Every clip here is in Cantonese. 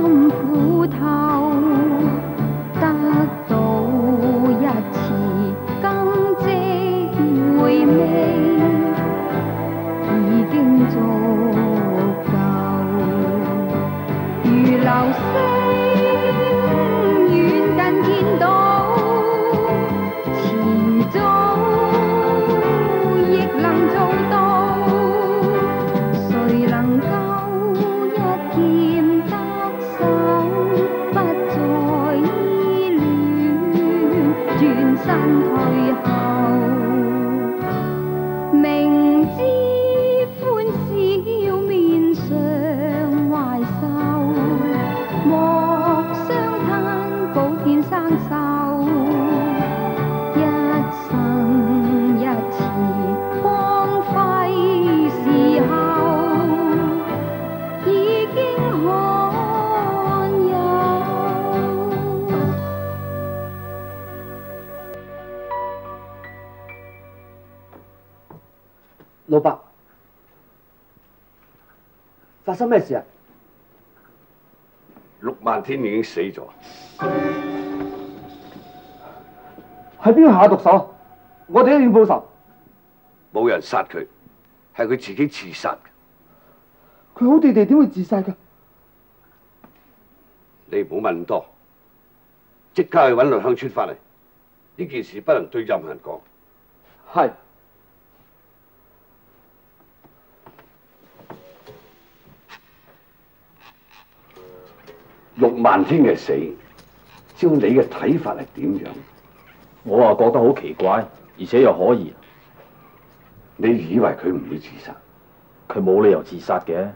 心苦透，得到一次更值回味，已經足夠。如流星遠近見到，遲早亦能做到。誰能夠一劍得手，不再依戀，轉身退後。明知歡笑面上懷愁，莫相嘆保險生鏽。一生一次光輝時候，已經罕有。 老伯，發生咩事啊？ 陸漫天已經死咗。 係邊個下毒手？我哋一定要報仇。 冇人殺佢，係佢自己自殺嘅。 佢好地地點會自殺㗎？ 你唔好問咁多，即刻去揾梁香川翻嚟。呢件事不能對任何人講。 係。 陸漫天嘅死，照你嘅睇法係點樣？ 我啊覺得好奇怪，而且又可疑。 你以為佢唔會自殺？ 佢冇理由自殺嘅。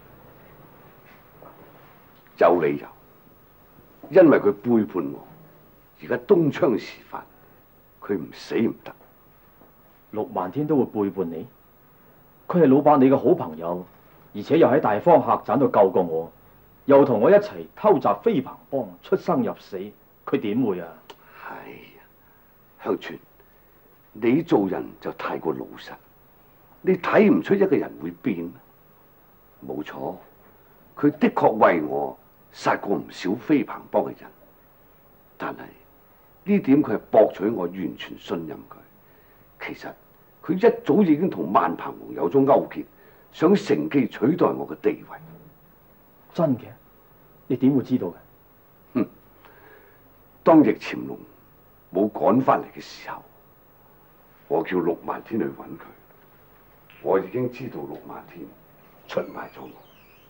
有理由，因為佢背叛我，而家東窗事發，佢唔死唔得。 陸漫天都會背叛你？佢係老伯你嘅好朋友，而且又喺大方客棧度救過我。又同我一齊偷襲飛鵬幫，出生入死，佢點會啊？ 係啊，香川，你做人就太過老實，你睇唔出一個人會變？冇錯，佢的確為我殺過唔少飛鵬幫嘅人，但係呢點佢係博取我完全信任佢。其實佢一早已經同萬鵬王有咗勾結，想乘機取代我嘅地位。 真嘅？你點會知道嘅？ 哼！當易潛龍冇趕翻嚟嘅時候，我叫陸漫天去揾佢。我已經知道陸漫天出賣咗我。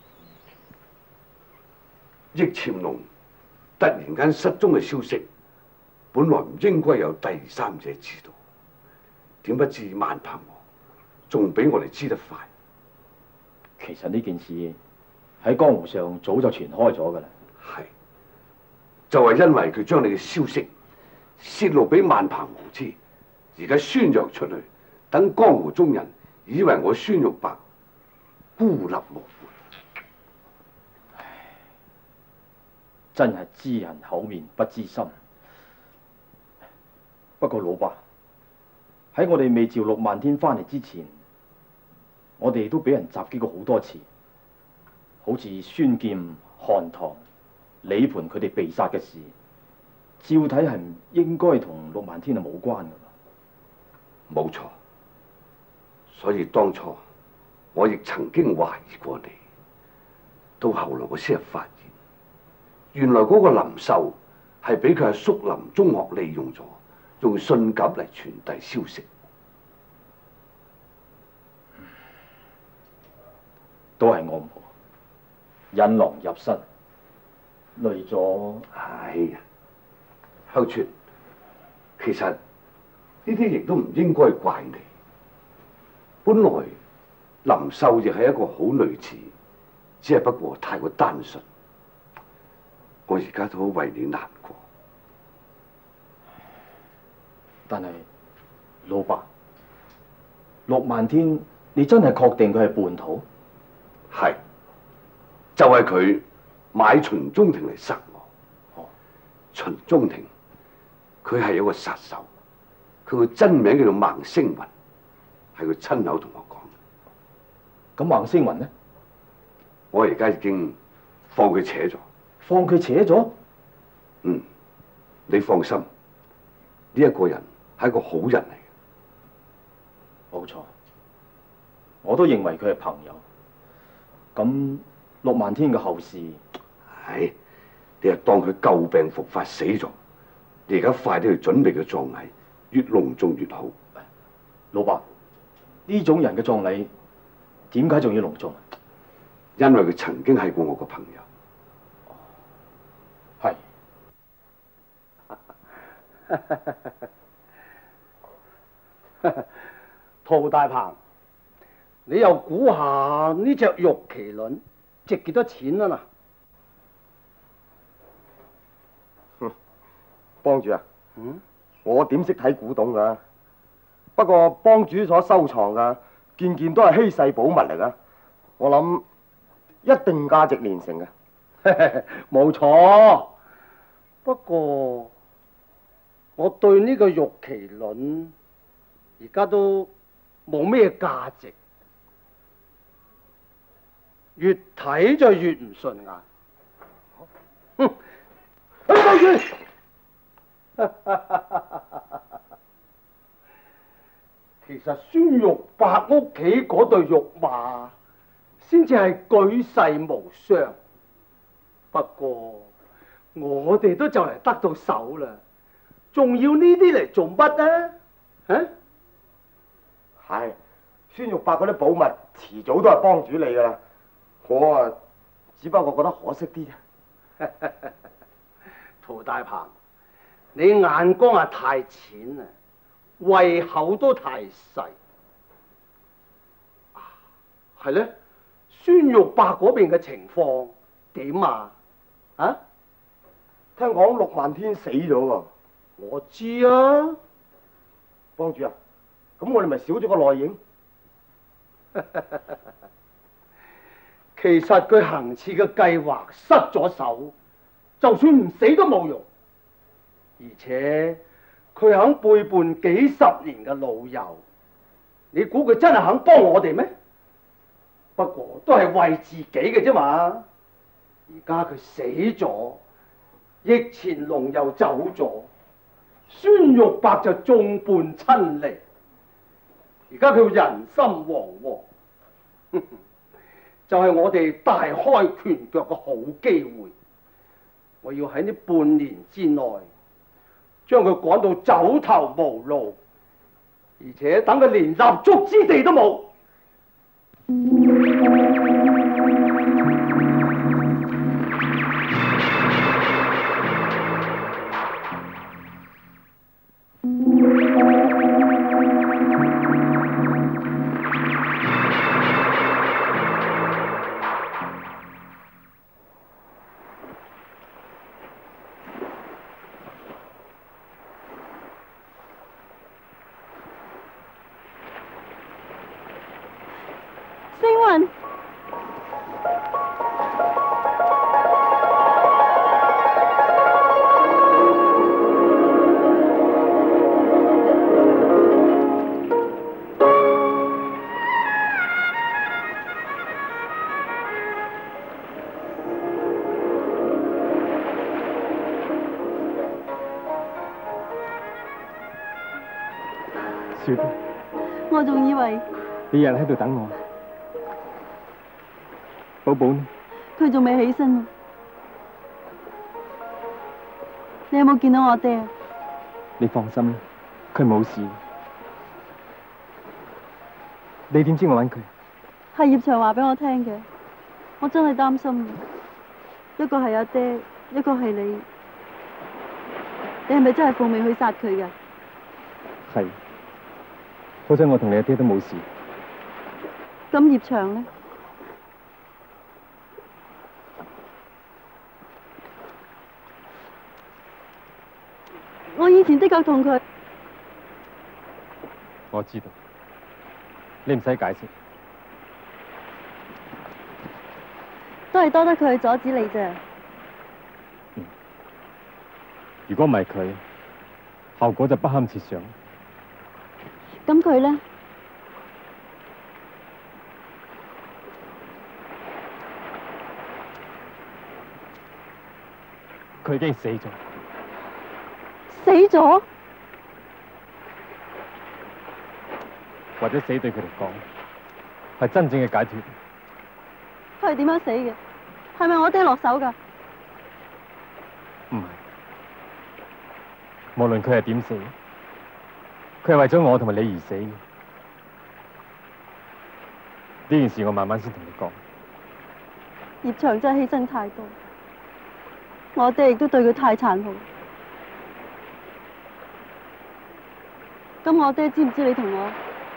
易潛龍突然間失蹤嘅消息，本來唔應該有第三者知道，點不知萬鵬王仲比我哋知得快。 其實呢件事喺江湖上早就傳開咗㗎啦。 係，就係因為佢將你嘅消息泄露俾萬鵬王知，而家宣揚出去，等江湖中人以為我孫玉白孤立無援。 唉，真係知人口面不知心。不過老伯，喺我哋未召陸漫天翻嚟之前，我哋都俾人襲擊過好多次。好似孫劍、韓唐、李盤佢哋被殺嘅事，照睇係唔應該同陸漫天係冇關㗎。 冇錯，所以當初我亦曾經懷疑過你，到後來我先係發現，原來嗰個林秀係俾佢阿叔林中學利用咗，用信鴿嚟傳遞消息。 都係我唔好。引狼入室，累咗。 哎呀，香川，其實呢啲亦都唔應該怪你。本來林秀亦係一個好女子，只係不過太過單純。我而家都好為你難過。 但係老伯，陸漫天，你真係確定佢係叛徒？ 係。就係佢買秦中庭嚟殺我。秦中庭，佢係一個殺手，佢個真名叫做孟星雲，係佢親口同我講。 咁孟星雲呢？ 我而家已經放佢扯咗， 放佢扯咗？ 嗯，你放心，呢一個人係一個好人嚟嘅。 冇錯，我都認為佢係朋友。咁陸漫天嘅後事， 唉，你就當佢舊病復發死咗。你而家快啲去準備個葬禮，越隆重越好。 老伯，呢種人嘅葬禮點解仲要隆重？ 因為佢曾經係過我個朋友。 係。 陶大鵬，你又估下呢隻玉麒麟值幾多錢啊？ 嗱，幫主啊，我點識睇古董㗎？不過幫主所收藏㗎，件件都係稀世寶物嚟㗎，我諗一定價值連城嘅。 冇錯，不過我對呢個玉麒麟而家都冇咩價值，越睇就越唔順眼。哼！幫主，其實孫玉白屋企嗰對玉馬先至係舉世無雙。不過我哋都就嚟得到手啦，仲要呢啲嚟做乜啊？啊？ 係，孫玉伯嗰啲寶物遲早都係幫主你㗎啦。我啊，只不過覺得可惜啲啫。 陶大鵬，你眼光啊太淺啦，胃口都太細。係咧，孫玉伯嗰邊嘅情況點啊？啊？ 聽講陸漫天死咗喎。 我知啊， 幫主啊，咁我哋咪少咗個內應。 其實佢行刺嘅計劃失咗手，就算唔死都冇用。而且佢肯背叛幾十年嘅老友，你估佢真係肯幫我哋咩？不過都係為自己嘅啫嘛。而家佢死咗，易前龍又走咗，孫玉白就眾叛親離。而家佢人心惶惶，就係我哋大開拳腳嘅好機會。我要喺呢半年之內將佢趕到走投無路，而且等佢連立足之地都冇。 星雲， 雪， 我仲以為你有人喺度等我。寶寶呢？ 佢仲未起身啊！你有冇見到我爹啊？ 你放心啦，佢冇事。你點知我揾佢？ 係葉祥話俾我聽嘅，我真係擔心啊！一個係阿爹，一個係你，你係咪真係奉命去殺佢㗎？ 係。好彩我同你阿爹都冇事。 咁葉祥呢？我以前的確同佢， 我知道，你唔使解釋。 都係多得佢去阻止你啫。 如果唔係佢，後果就不堪設想。 咁佢呢？ 佢已經死咗。 死咗？ 或者死對佢嚟講係真正嘅解脫。 佢係點樣死嘅？係咪我爹落手㗎？ 唔係，無論佢係點死，佢係為咗我同埋你而死嘅。呢件事我慢慢先同你講。 葉長真係犧牲太多，我爹亦都對佢太殘酷。咁我爹知唔知你同我？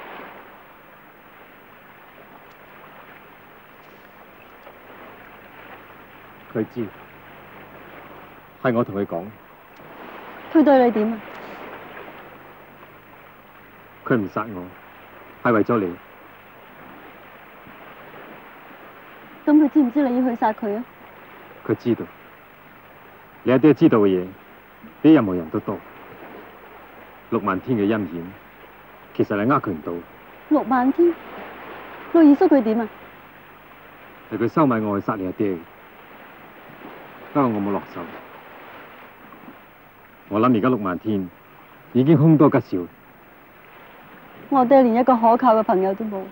佢知，係我同佢講。 佢對你點啊？ 佢唔殺我，係為咗你。 咁佢知唔知你要去殺佢啊？ 佢知道，你阿爹知道嘅嘢，比任何人都多。陸漫天嘅陰險，其實你呃佢唔到。 陸漫天，陸二叔佢點啊？ 係佢收買我去殺你阿爹嘅，不過我冇落手。我諗而家陸漫天已經凶多吉少。 我爹連一個可靠嘅朋友都冇。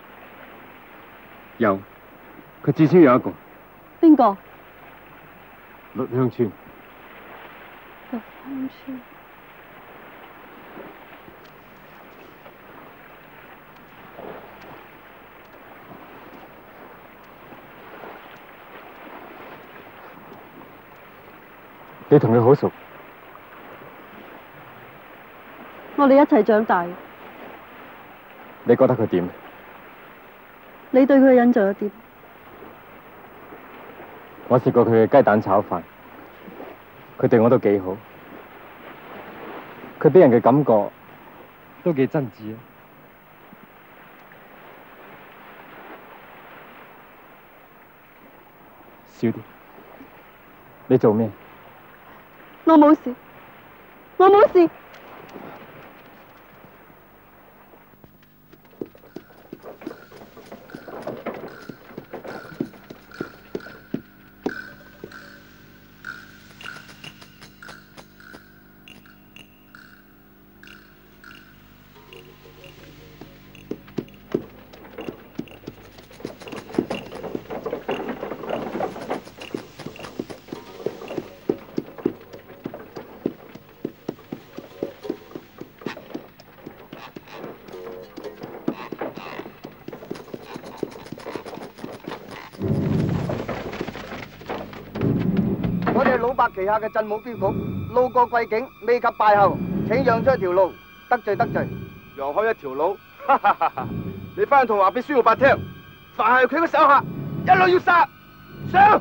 有，佢至少有一個。 邊個？ 陸香川。 陸香川。 你同佢好熟？ 我哋一齊長大。 你覺得佢點？ 你對佢嘅印象又點？ 我試過佢嘅雞蛋炒飯，佢對我都幾好。佢俾人嘅感覺都幾真摯啊！少啲，你做咩？ 我冇事，我冇事。 我哋係老伯旗下嘅鎮武鏢局，路過貴境，未及拜候，請讓出一條路，得罪得罪。 讓開一條路，你翻去同話俾孫耀伯聽，凡係佢嘅手下，一律要殺。上！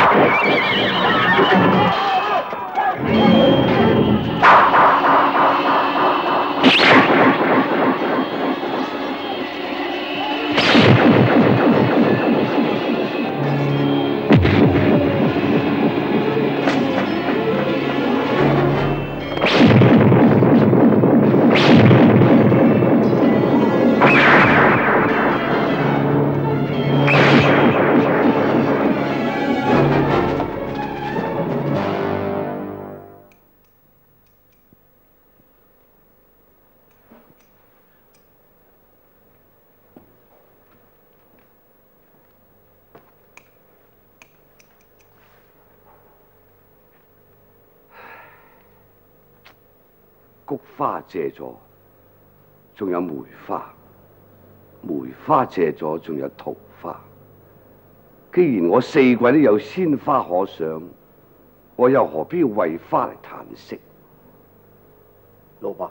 菊花謝咗，仲有梅花；梅花謝咗，仲有桃花。既然我四季都有鮮花可賞，我又何必要為花嚟嘆息？ 老伯，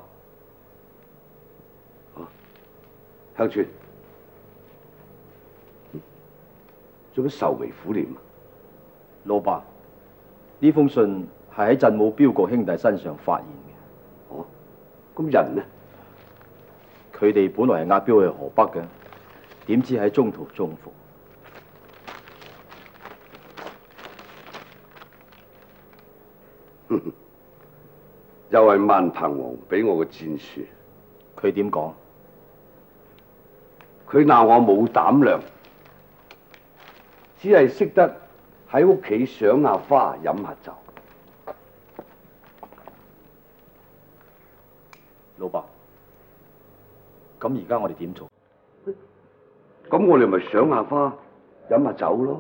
香川，做乜愁眉苦臉啊？ 老伯，呢封信係喺鎮武鏢局兄弟身上發現嘅。 哦，咁人呢？ 佢哋本來係押鏢去河北嘅，點知喺中途中伏。 又係萬鵬王俾我嘅戰書。 佢點講？ 佢鬧我冇膽量，只係識得喺屋企賞下花飲下酒， 老伯，咁而家我哋點做？ 咁我哋咪賞下花，飲下酒咯。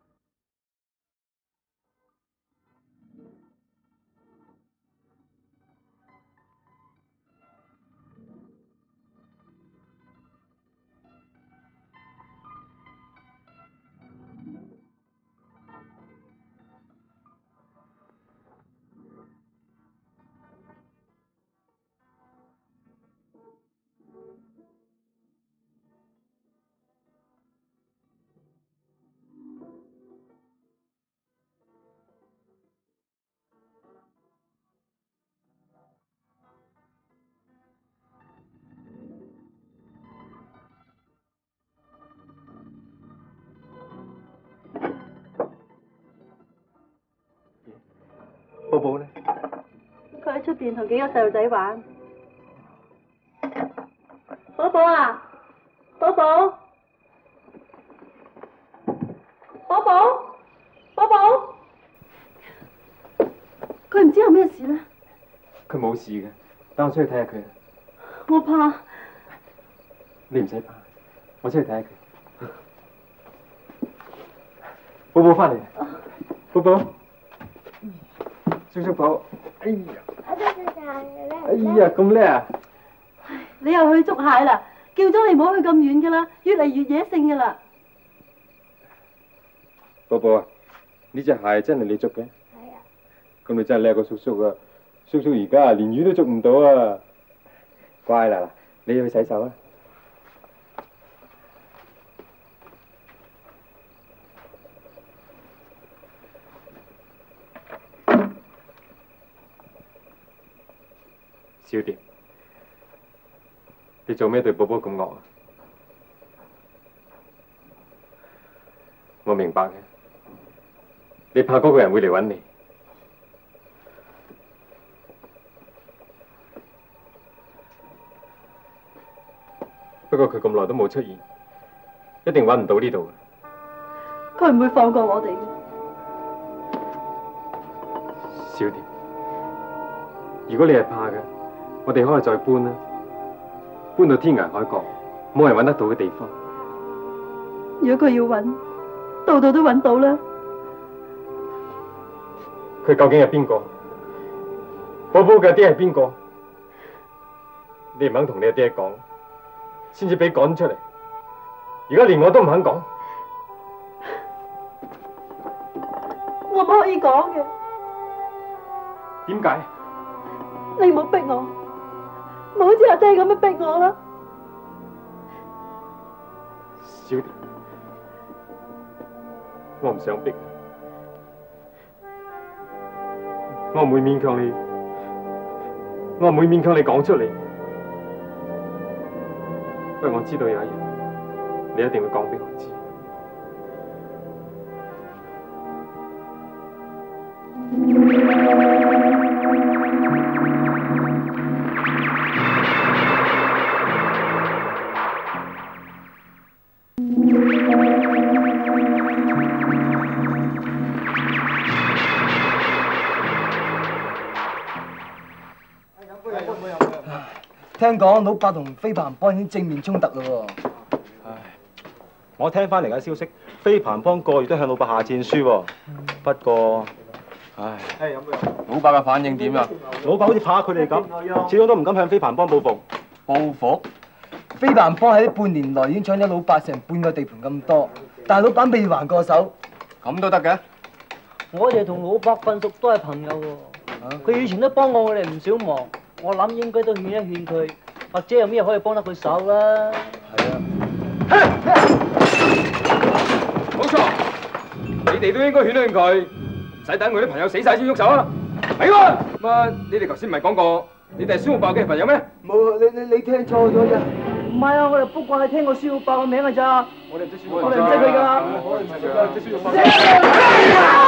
寶寶呢？ 佢喺出邊同幾個細路仔玩。寶寶啊，寶寶，寶寶，寶寶，佢唔知有咩事咧。 佢冇事嘅，等我出去睇下佢。 我怕。 你唔使怕，我出去睇下佢。寶寶翻嚟，寶寶，叔叔寶，哎呀，哎呀，咁叻啊！ 你又去捉蟹啦？叫咗你唔好去咁遠噶啦，越嚟越野性噶啦。 寶寶啊，呢隻蟹真係你捉嘅？係啊。咁你真係叻過叔叔啊！叔叔而家連魚都捉唔到啊！乖啦，你要去洗手啊！小蝶，你做咩對寶寶咁惡啊？我明白嘅，你怕嗰個人會嚟揾你。不過佢咁耐都冇出現，一定揾唔到呢度嘅。 佢唔會放過我哋嘅。 小蝶，如果你係怕嘅，我哋可以再搬啦，搬到天涯海角，冇人揾得到嘅地方。 如果佢要揾，度度都揾到啦。 佢究竟係邊個？寶寶嘅爹係邊個？你唔肯同你阿爹講，先至俾趕出嚟。而家連我都唔肯講， 我唔可以講嘅。 點解？ 你唔好逼我，唔好似阿爹咁樣逼我啦。 小蝶，我唔想逼你，我唔會勉強你，我唔會勉強你講出嚟。不過我知道有一日，你一定會講俾我知。 聽講老伯同飛鵬幫已經正面衝突咯喎。 唉，我聽翻嚟嘅消息，飛鵬幫個月都向老伯下戰書喎。不過，唉， 老伯嘅反應點啊？ 老伯好似怕佢哋咁，始終都唔敢向飛鵬幫報復。 報復？飛鵬幫喺半年內已經搶咗老伯成半個地盤咁多，但係老闆未還過手。 咁都得嘅？ 我哋同老伯份屬都係朋友喎，佢以前都幫過我哋唔少忙，我諗應該都勸一勸佢，或者有咩可以幫得佢手啦。 係啊， 冇錯，你哋都應該勸一勸佢，唔使等佢啲朋友死晒先喐手啊！係喎，乜你哋頭先唔係講過你哋係孫老伯嘅朋友咩？ 冇，你聽錯咗啫。 唔係啊，我哋不過係聽過孫老伯嘅名㗎咋。 我哋唔識孫老伯， 我哋唔識佢㗎。 我哋唔識㗎，識孫老伯。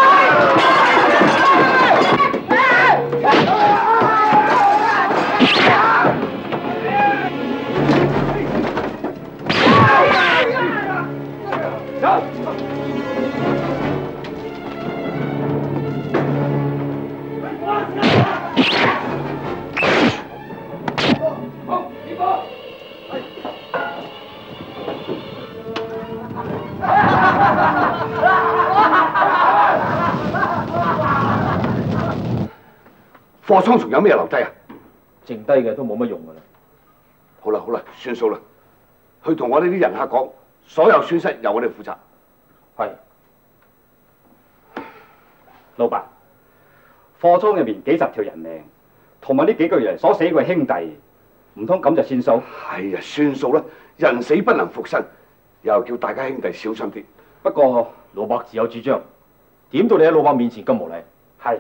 貨倉仲有咩留低啊？ 剩低嘅都冇乜用噶啦。 好啦好啦，算數啦，去同我哋啲人客講，所有損失由我哋負責。 係，老伯，貨倉入面幾十條人命，同埋呢幾個人所死嘅兄弟，唔通咁就算數？ 係啊，算數啦，人死不能復生，又叫大家兄弟小心啲。 不過老伯自有主張，點到你喺老伯面前咁無禮？ 係。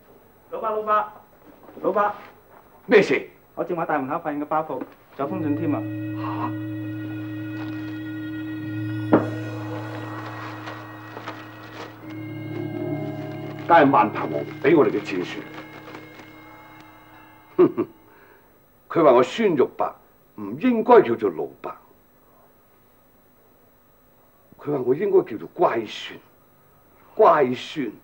老伯， 咩事？ 我正話大門口發現個包袱，仲有封信添啊！ 但係萬鵬王俾我哋嘅戰書，佢話我孫玉白唔應該叫做老伯，佢話我應該叫做乖孫，乖孫。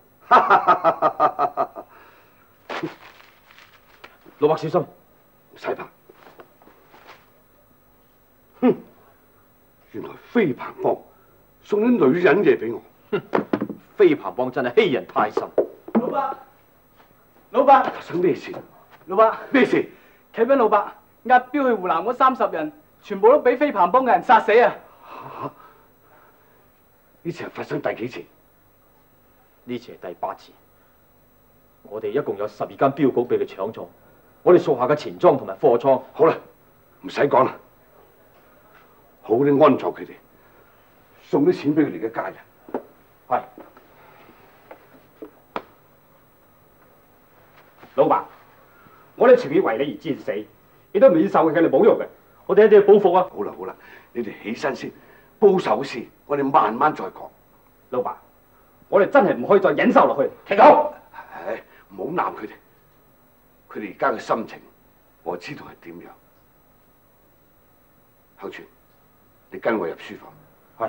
老伯小心， 唔使怕。哼，原來飛鵬幫送啲女人嘢俾我。 飛鵬幫真係欺人太甚。 老伯， 發生咩事？ 老伯， 咩事？ 啟稟老伯，押鏢去湖南嗰30人，全部都俾飛鵬幫嘅人殺死啊！ 嚇！呢次係發生第幾次？ 呢次係第8次。我哋一共有12間鏢局俾佢搶咗，我哋屬下嘅錢莊同埋貨倉。 好啦，唔使講啦，好啲安葬佢哋，送啲錢俾佢哋嘅家人。 係。 老伯，我哋情願為你而戰死，亦都免受佢哋侮辱嘅。 我哋一定要報復啊！ 好啦好啦，你哋起身先，報仇事我哋慢慢再講。 老伯，我哋真係唔可以再忍受落去。停口！ 唉，唔好鬧佢哋，佢哋而家嘅心情，我知道係點樣。向全，你跟我入書房。 係。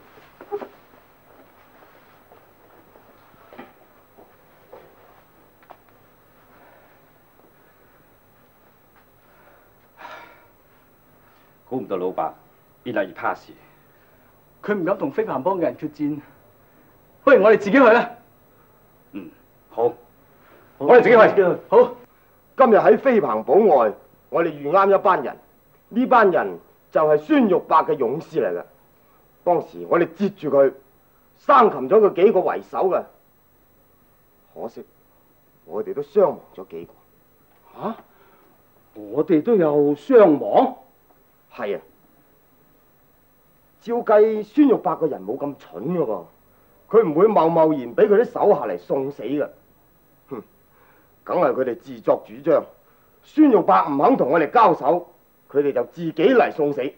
估唔到老伯越嚟越怕事， 佢唔敢同飛鵬幫嘅人決戰，不如我哋自己去啦。 嗯，好，我哋自己去。 好， 今日喺飛鵬堡外，我哋遇啱一班人，呢班人就係孫玉伯嘅勇士嚟嘅。當時我哋截住佢，生擒咗佢幾個為首嘅，可惜我哋都傷亡咗幾個。 嚇！我哋都有傷亡？ 係啊，照計孫玉伯個人冇咁蠢㗎噃，佢唔會貿貿然俾佢啲手下嚟送死㗎。哼，梗係佢哋自作主張。孫玉伯唔肯同我哋交手，佢哋就自己嚟送死。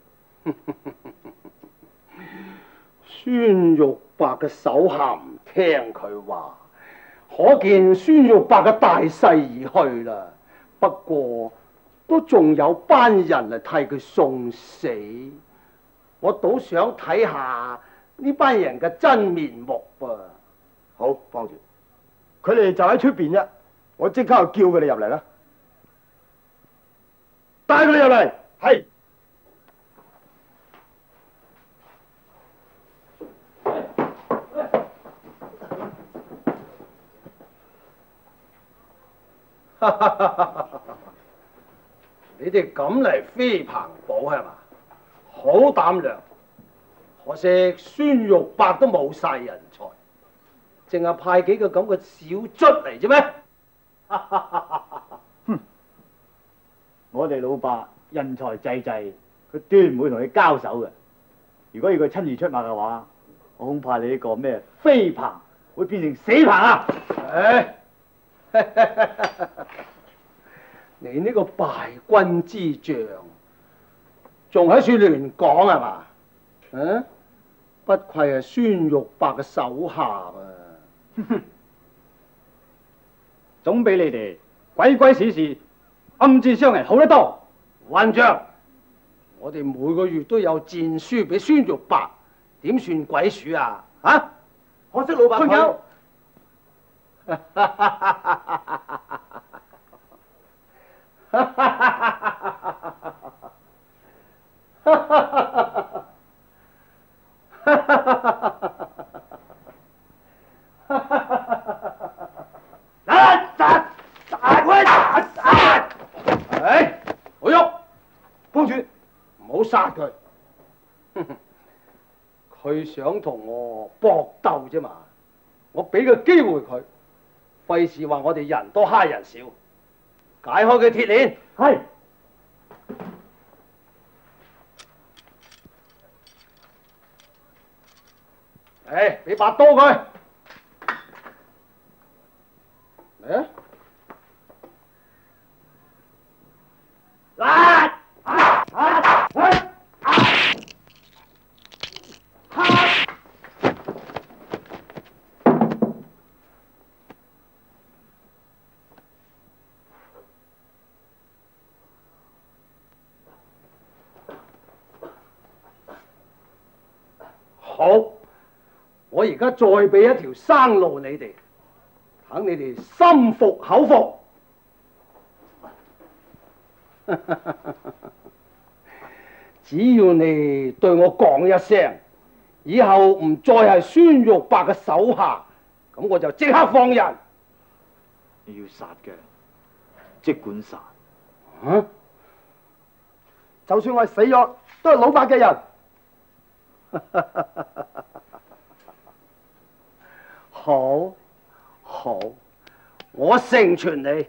孫玉伯嘅手下唔聽佢話，可見孫玉伯嘅大勢已去啦。不過都仲有班人嚟替佢送死，我倒想睇下呢班人嘅真面目噃。 好，幫住，佢哋就喺出邊啫，我即刻就叫佢哋入嚟啦，帶佢哋入嚟。係。 你哋敢嚟飛鵬堡係嘛？好膽量，可惜孫玉伯都冇晒人才，淨係派幾個咁嘅小卒嚟啫咩？ 哼！我哋老伯人才濟濟，佢斷唔會同你交手嘅。如果要佢親自出馬嘅話，我恐怕你呢個咩飛鵬會變成死鵬啊！ 你呢個敗軍之將，仲喺處亂講係嘛？嗯，不愧係孫玉伯嘅手下啊！ 總比你哋鬼鬼祟祟、暗箭傷人好得多。 混帳，我哋每個月都有戰書俾孫玉伯，點算鬼鼠啊？啊！ 可惜老伯佢。 佢想同我搏鬥啫嘛，我俾個機會佢，費事話我哋人多蝦人少，解開佢鐵鏈。係。誒，俾把刀佢。嚟啊！好，我而家再俾一條生路你哋，等你哋心服口服。只要你對我講一聲，以後唔再係孫玉白嘅手下，咁我就即刻放人。 你要殺嘅，即管殺。 啊！就算我係死咗，都係老伯嘅人。 好，好，我成全你。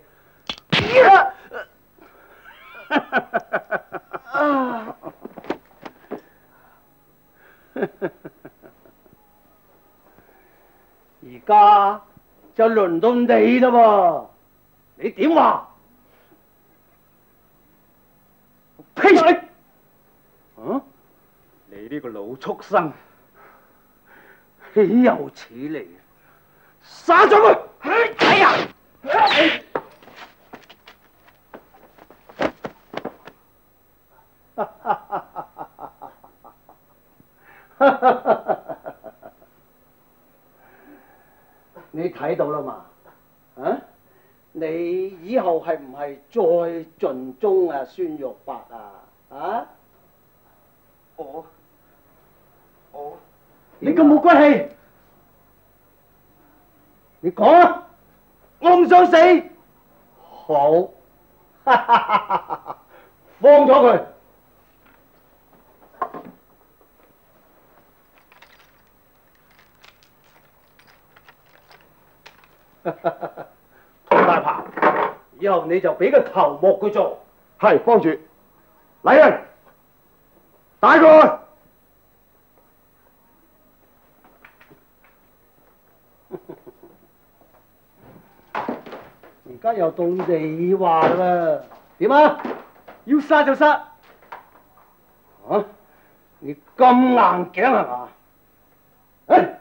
而家就輪到你啦喎，你點話？呸！啊！你呢個老畜生，豈有此理！殺咗佢！哎呀！你睇到啦嘛？啊！你以後係唔係再盡忠啊，孫玉白啊？啊！你咁冇骨氣，你講啊！我唔想死。好，放咗佢。唐大鵬，以後你就俾個頭目佢做。 係，幫主，嚟人，打佢！ 而家又到你話啦，點啊？要殺就殺。啊！你咁硬頸係嘛？哎！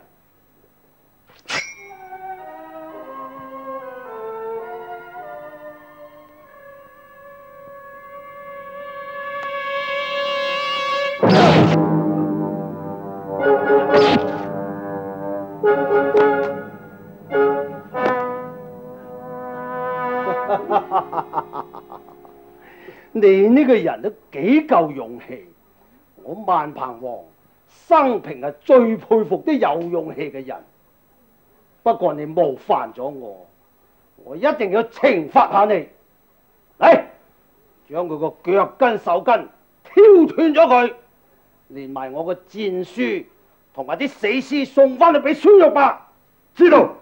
你呢個人都幾夠勇氣，我萬鵬王生平係最佩服啲有勇氣嘅人。不過你冒犯咗我，我一定要懲罰下你。嚟，將佢個腳筋手筋挑斷咗佢，連埋我個戰書同埋啲死屍送翻去俾孫玉白。知道。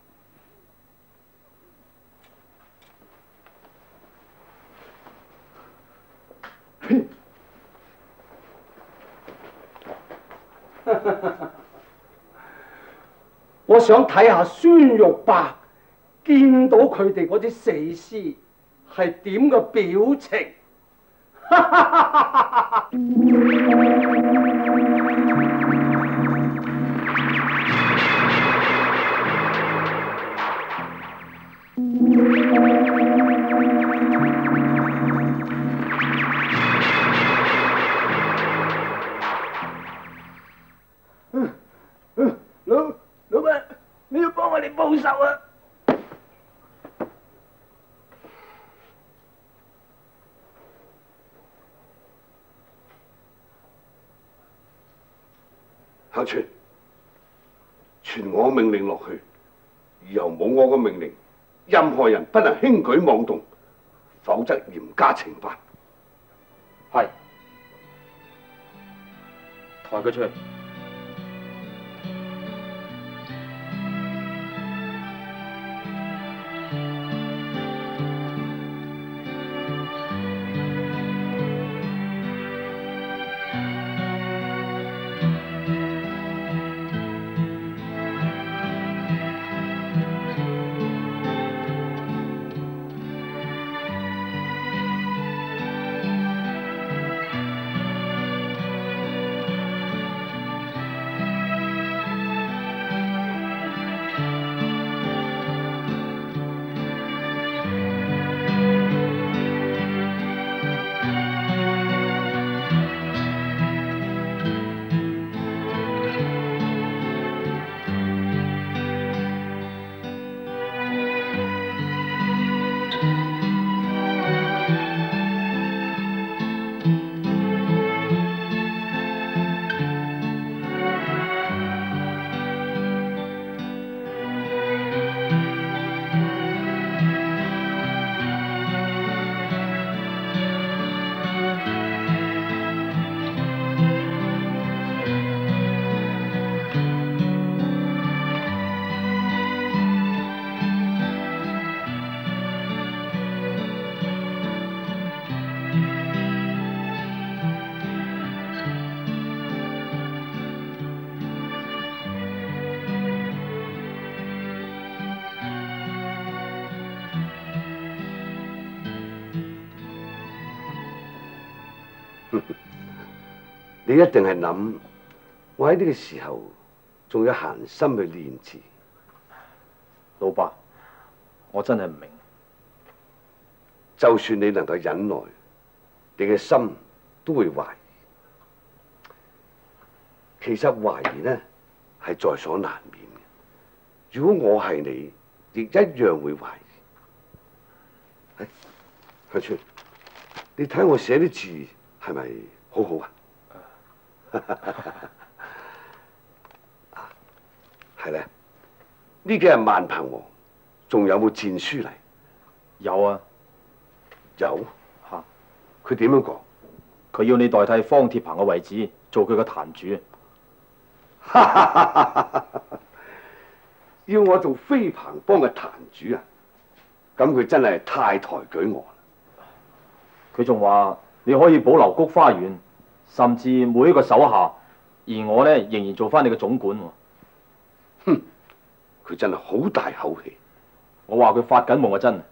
我想睇下孫玉白見到佢哋嗰啲死屍係點嘅表情。老闆，你要幫我哋報仇啊！ 向全，傳我命令落去，以後冇我嘅命令，任何人不能輕舉妄動，否則嚴加懲罰。 係，抬佢出去。 你一定係諗我喺呢個時候仲有閒心去練字。 老伯，我真係唔明。 就算你能夠忍耐，你嘅心都會懷疑。其實懷疑呢係在所難免嘅。如果我係你，亦一樣會懷疑。向川，你睇我寫啲字係咪好好啊？係咧，呢幾日萬鵬王仲有冇戰書嚟？ 有啊。 有嚇，佢點樣講？ 佢要你代替方鐵鵬嘅位置，做佢嘅壇主。 要我做飛鵬幫嘅壇主啊？咁佢真係太抬舉我啦！ 佢仲話你可以保留菊花園，甚至每一個手下，而我呢，仍然做翻你嘅總管。 哼！佢真係好大口氣。 我話佢發緊夢啊！真。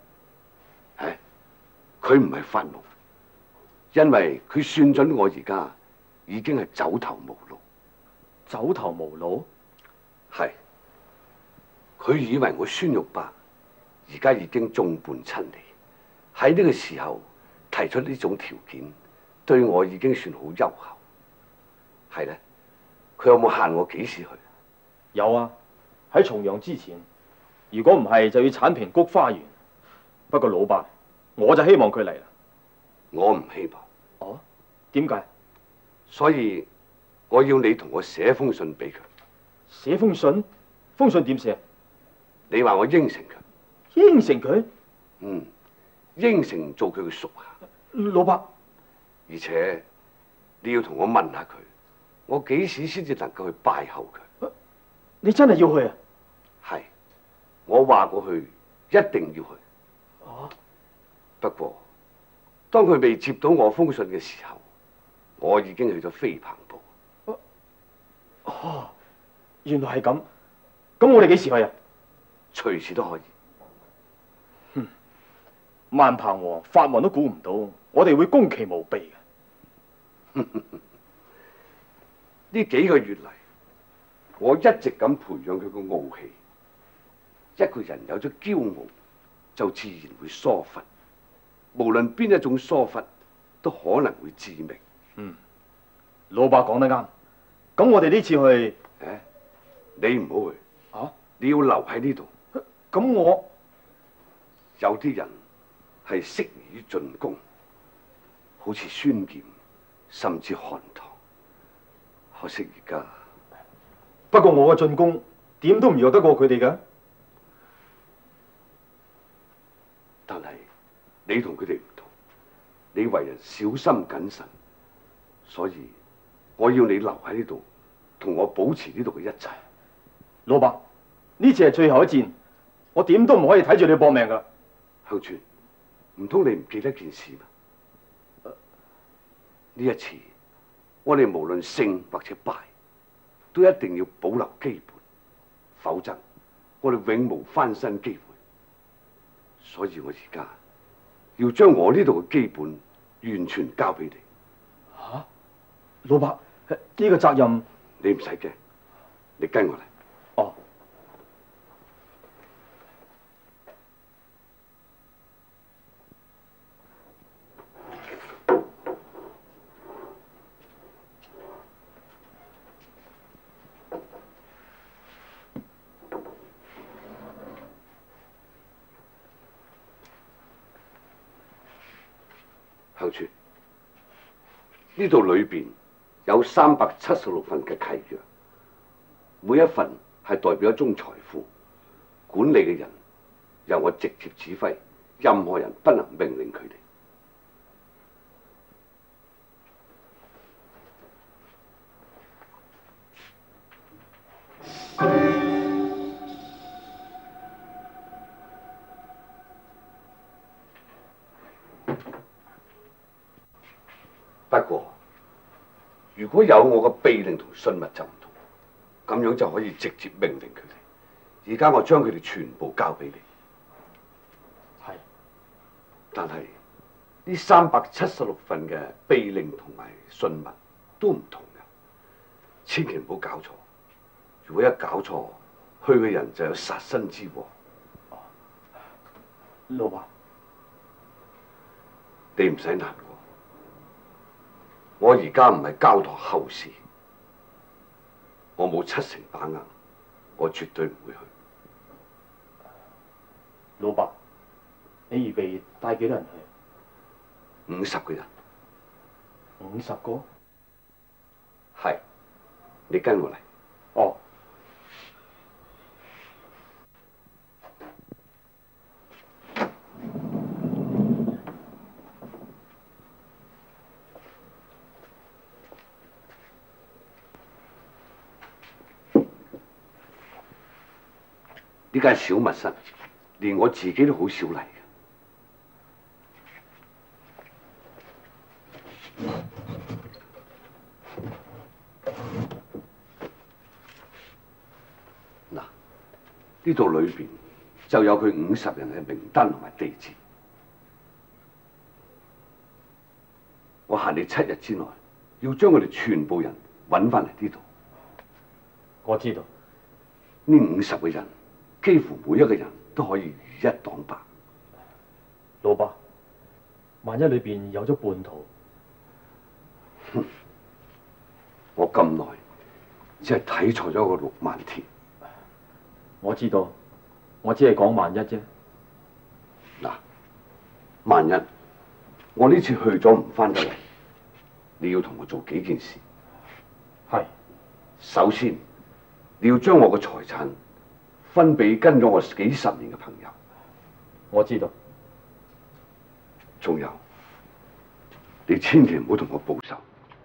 佢唔係發夢，因為佢算準我而家已經係走投無路。 走投無路？ 係。佢以為我孫玉伯而家已經眾叛親離，喺呢個時候提出呢種條件，對我已經算好優厚。係咧，佢有冇限我幾時去？ 有啊，喺重陽之前。如果唔係，就要剷平菊花園。不過老伯，我就希望佢嚟啦。 我唔希望。 哦？點解？ 所以我要你同我寫封信俾佢。 寫封信？封信點寫？ 你話我應承佢。 應承佢？ 嗯，應承做佢嘅屬下。 老伯， 而且你要同我問下佢，我幾時先至能夠去拜候佢？ 你真係要去啊？ 係，我話過去，一定要去。 哦。 不過，當佢未接到我封信嘅時候，我已經去咗飛鵬部。 哦，原來係咁。咁我哋幾時去啊？ 隨時都可以。 哼，萬鵬王、法王都估唔到，我哋會攻其無備嘅。 呢幾個月嚟，我一直咁培養佢個傲氣。一個人有咗驕傲，就自然會疏忽。無論邊一種疏忽，都可能會致命。 嗯，老伯講得啱。咁我哋呢次去， 你唔好去。 啊？ 你要留喺呢度。 咁我有啲人係適宜於進攻，好似孫儉，甚至韓唐。可惜而家， 不過我嘅進攻點都唔弱得過佢哋㗎。 但係你同佢哋唔同，你為人小心謹慎，所以我要你留喺呢度，同我保持呢度嘅一切。 老伯，呢次係最後一戰，我點都唔可以睇住你搏命㗎。 向川，唔通你唔記得件事嗎？呢一次，我哋無論勝或者敗，都一定要保留基本，否則我哋永無翻身機會。所以我而家要將我呢度嘅基本完全交俾你。 吓，老伯，呢個責任你唔使驚，你跟我嚟。 哦。 向川，呢度裏邊有376份嘅契約，每一份係代表一宗財富，管理嘅人由我直接指揮，任何人不能命令佢哋。不過，如果有我個秘令同信物就唔同，咁樣就可以直接命令佢哋。而家我將佢哋全部交俾你。 係。 但係呢376份嘅秘令同埋信物都唔同嘅。 千祈唔好搞錯。如果一搞錯，去嘅人就有殺身之禍。 老伯， 你唔使難過，我而家唔係交託後事，我冇70%把握，我絕對唔會去。 老伯，你預備帶幾多人去 ？50個人。 50個？ 係，你跟我嚟。 哦。 呢間小密室，連我自己都好少嚟嘅。嗱，呢度裏邊就有佢50人嘅名單同埋地址。我限你7日之內，要將佢哋全部人揾翻嚟呢度。 我知道。 呢50個人，幾乎每一個人都可以如一擋百。 老伯，萬一裏邊有咗叛徒， 我咁耐只係睇錯咗個6萬田。 我知道，我只係講萬一啫。 嗱，萬一我呢次去咗唔翻得嚟，你要同我做幾件事。 係。 首先，你要將我嘅財產分俾跟咗我幾十年嘅朋友。 我知道。 仲有，你千祈唔好同我報仇。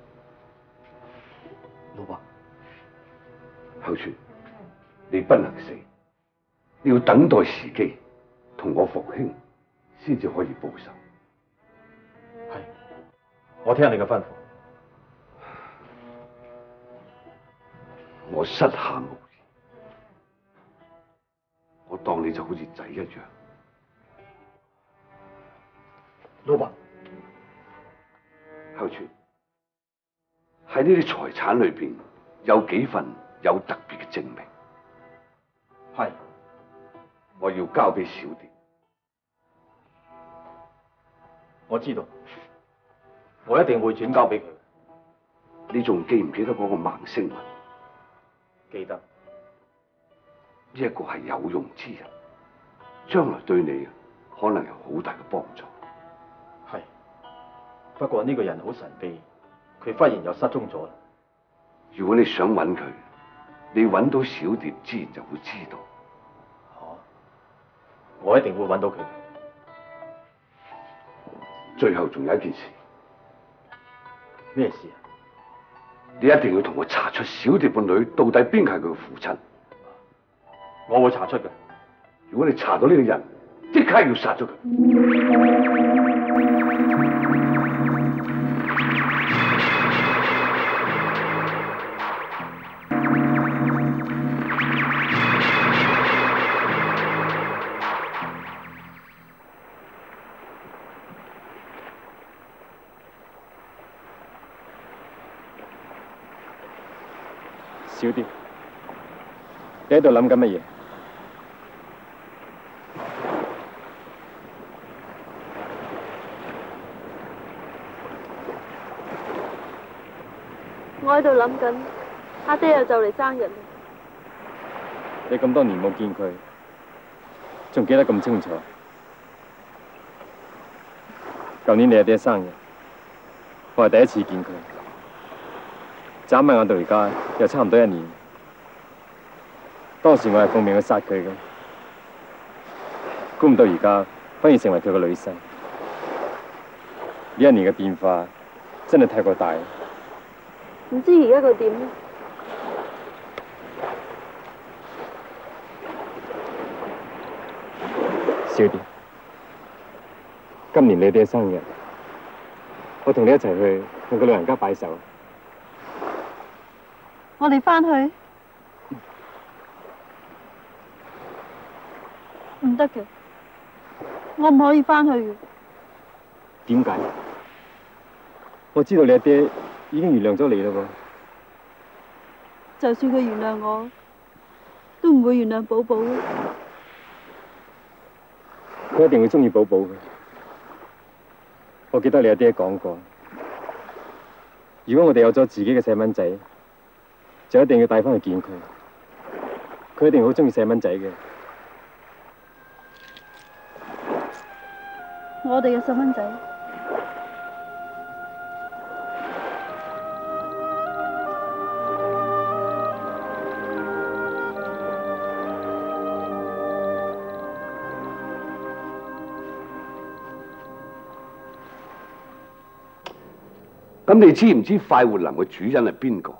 老伯， 後傳，你不能死，你要等待時機，同我復興，先至可以報仇。 係，我聽你嘅吩咐。 我膝下無兒，我當你就好似仔一樣。 老伯， 後傳，喺呢啲財產裏邊有幾份有特別嘅證明。 係， 我要交俾小蝶。 我知道，我一定會轉交俾佢。 你仲記唔記得嗰個孟星文？ 記得。 呢一個係有用之人，將來對你可能有好大嘅幫助。 係，不過呢個人好神秘，佢忽然又失蹤咗。 如果你想揾佢，你揾到小蝶，自然就會知道。 我一定會揾到佢。 最後仲有一件事。 咩事啊？ 你一定要同我查出小蝶個女到底邊個係佢嘅父親。 我會查出嘅。 如果你查到呢個人，即刻要殺咗佢。 小蝶，你喺度諗緊乜嘢？ 我喺度諗緊，阿爹又就嚟生日啦。 你咁多年冇見佢，仲記得咁清楚？舊年你阿爹生日，我係第一次見佢。眨下眼到而家又差唔多1年，當時我係奉命去殺佢嘅，估唔到而家反而成為佢個女婿。呢1年嘅變化真係太過大。 唔知而家佢點呢？ 小蝶，今年你爹生日，我同你一齊去向佢老人家擺手。 我哋翻去唔得嘅，我唔可以翻去嘅。 點解？我知道你阿爹已經原諒咗你啦喎。 就算佢原諒我，都唔會原諒寶寶嘅。 佢一定會中意寶寶嘅。我記得你阿爹講過，如果我哋有咗自己嘅細蚊仔，就一定要帶翻去見佢。佢一定好中意細蚊仔嘅。 我哋嘅細蚊仔。 咁你知唔知快活林嘅主人係邊個？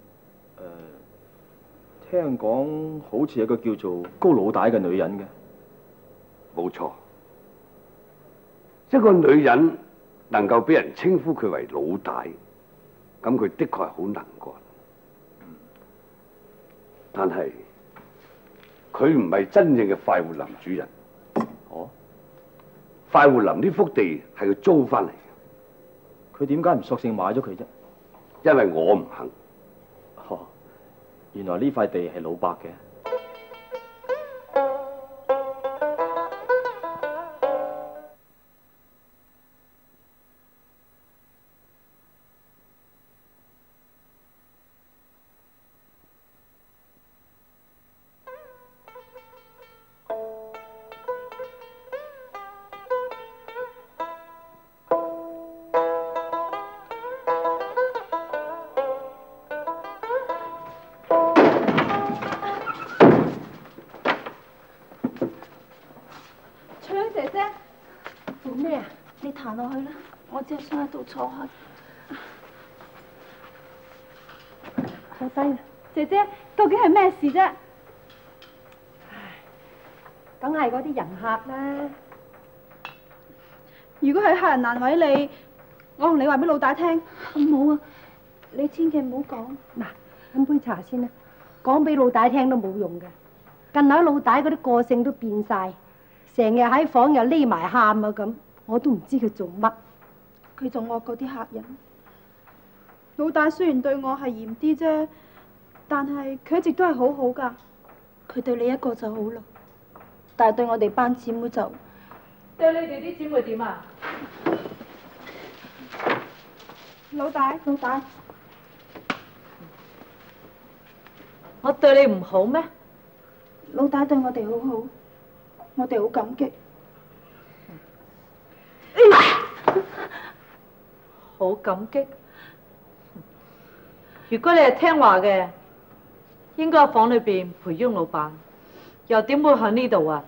聽講好似有個叫做高老大嘅女人嘅。 冇錯，一個女人能夠俾人稱呼佢為老大，咁佢的確係好能幹。但係佢唔係真正嘅快活林主人。 哦， 快活林呢幅地係佢租翻嚟。 佢點解唔索性買咗佢啫？ 因為我唔肯。 哦，原來呢塊地係老伯嘅。 行落去啦，我只係想喺度坐下。坐低啦，姐姐，究竟係咩事啫？ 梗係嗰啲人客啦。 如果係客人難為你，我同你話俾老大聽。冇啊，你千祈唔好講。 嗱，飲杯茶先啦，講俾老大聽都冇用嘅。近來老大嗰啲個性都變晒，成日喺房又匿埋喊啊咁。我都唔知佢做乜， 佢仲惡過啲客人。老大雖然對我係嚴啲啫，但係佢一直都係好好噶。佢對你一個就好啦，但係對我哋班姊妹就對你哋啲姊妹點啊？ 老大， 我對你唔好咩？ 老大對我哋好好，我哋好感激。 好感激。如果你係聽話嘅，應該喺房裏邊陪翁老闆，又點會喺呢度啊？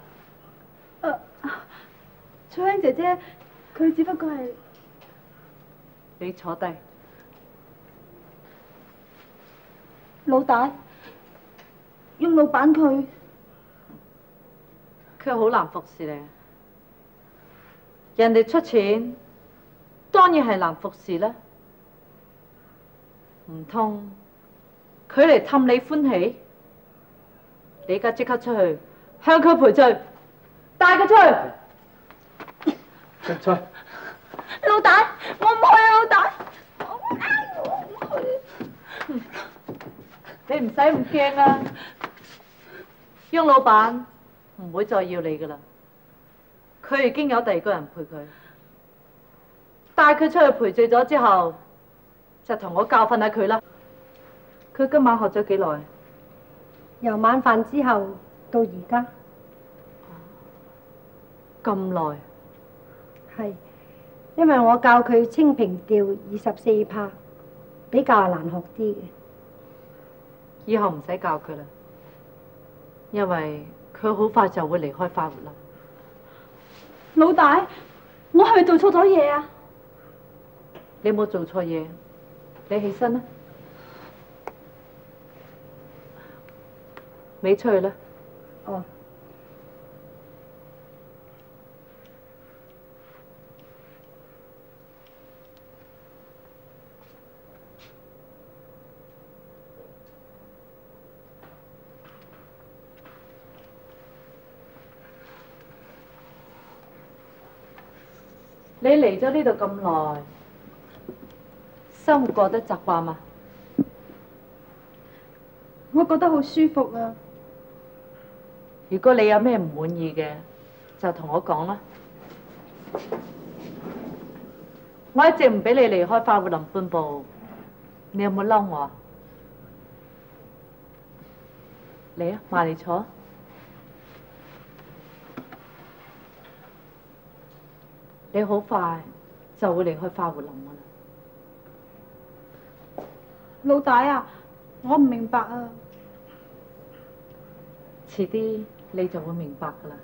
翠香姐姐，佢只不過係…… 你坐低。 老大，翁老闆佢好難服侍你。人哋出錢，當然係難服侍啦。唔通佢嚟氹你歡喜？你而家即刻出去向佢賠罪，帶佢出去。 出去。 老大，我唔去啊！老大，我唔去。 你唔使咁驚啊！翁老闆唔會再要你噶啦。佢已經有第二個人陪佢，帶佢出去賠罪咗之後，就同我教訓下佢啦。佢今晚學咗幾耐？ 由晚飯之後到而家。 咁耐？ 係，因為我教佢清平調24拍，比較係難學啲嘅。 以後唔使教佢啦，因為佢好快就會離開快活啦。 老大，我係咪做錯咗嘢啊？ 你冇做錯嘢，你起身啦，你出去啦。 哦。 你嚟咗呢度咁耐，生活過得習慣嘛？ 我覺得好舒服啊。 如果你有咩唔滿意嘅，就同我講啦。我一直唔俾你離開快活林半步，你有冇嬲我啊？嚟啊，埋嚟坐。你好快就會離開快活林噶啦。 老大啊，我唔明白啊。 遲啲你就會明白噶啦。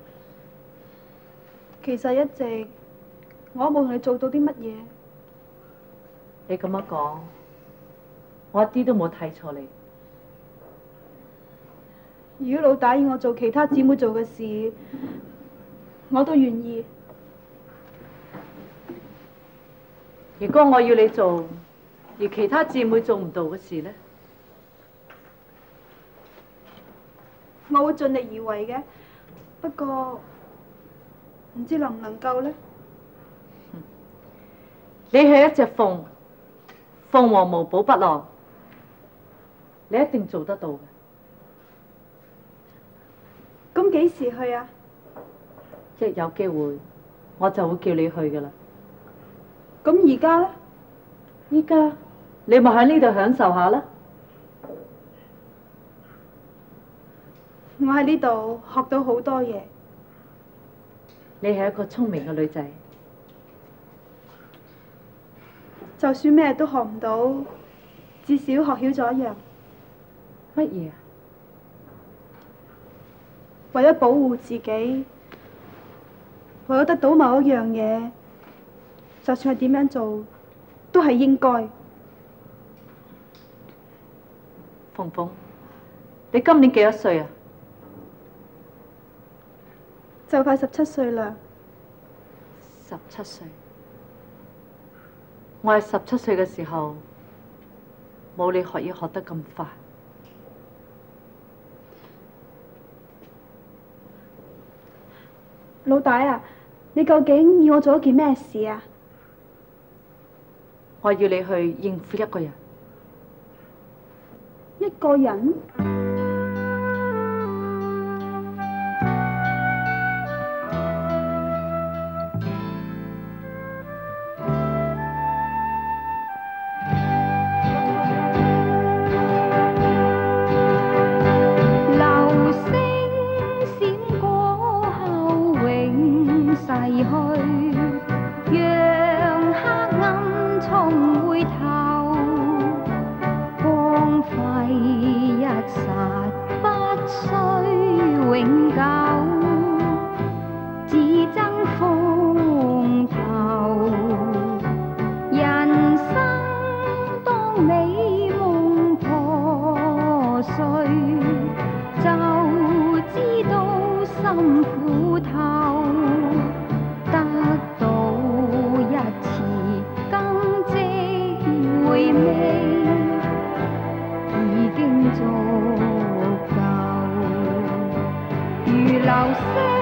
其實一直我冇同你做到啲乜嘢。 你咁樣講，我一啲都冇睇錯你。 如果老大要我做其他姊妹做嘅事，我都願意。 如果我要你做，而其他姊妹做唔到嘅事呢？ 我會盡力而為嘅，不過唔知能唔能夠呢？ 你係一隻鳳，鳳凰無寶不落，你一定做得到嘅。 咁幾時去啊？ 一有機會，我就會叫你去噶啦。 咁而家呢？ 依家你咪喺呢度享受下啦。 我喺呢度學到好多嘢。 你係一個聰明嘅女仔， 就算咩都學唔到，至少學曉咗一樣。 乜嘢啊？ 為咗保護自己，為咗得到某一樣嘢，就算係點樣做，都係應該。 鳳鳳，你今年幾多歲啊？ 就快17歲啦。 17歲。我係17歲嘅時候，冇你學嘢學得咁快。 老大啊，你究竟要我做一件咩事啊？ 我要你去應付一個人。 一個人？ 流星。